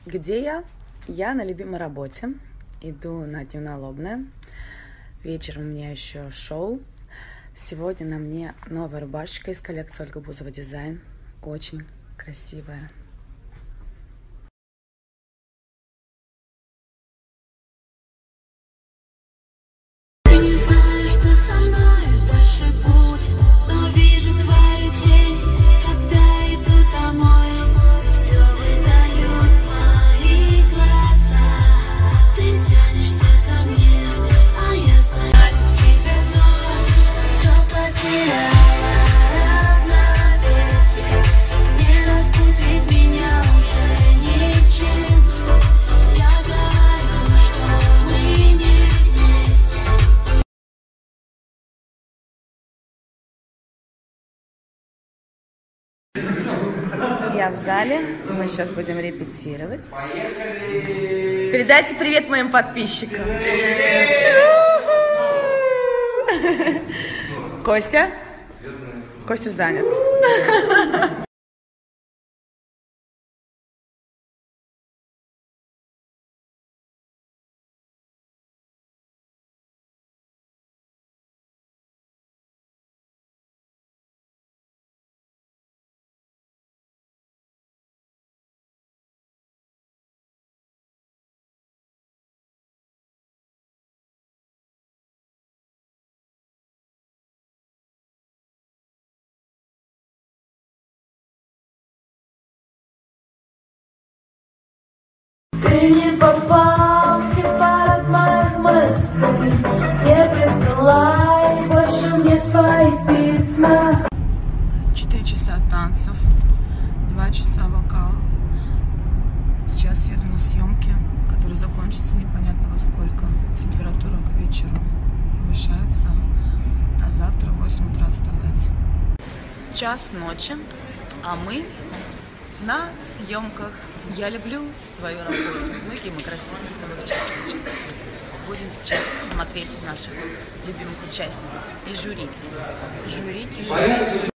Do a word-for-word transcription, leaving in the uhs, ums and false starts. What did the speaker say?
Где я? Я на любимой работе. Иду на дневное лобное. Вечером у меня еще шоу. Сегодня на мне новая рубашечка из коллекции Ольга Бузова Дизайн. Очень красивая. Я в зале, мы сейчас будем репетировать. Передайте привет моим подписчикам. Костя? Костя занят. Ты не попал в хит-парад моих мыслей. Не присылай больше мне свои письма. Четыре часа танцев, два часа вокал. Сейчас еду на съемки, которые закончатся непонятно во сколько. Температура к вечеру повышается, а завтра в восемь утра вставать. Час ночи, а мы на съемках. Я люблю свою работу. Мы какие мы красивые с тобой участники. Будем сейчас смотреть наших любимых участников и журить. Журить и журить.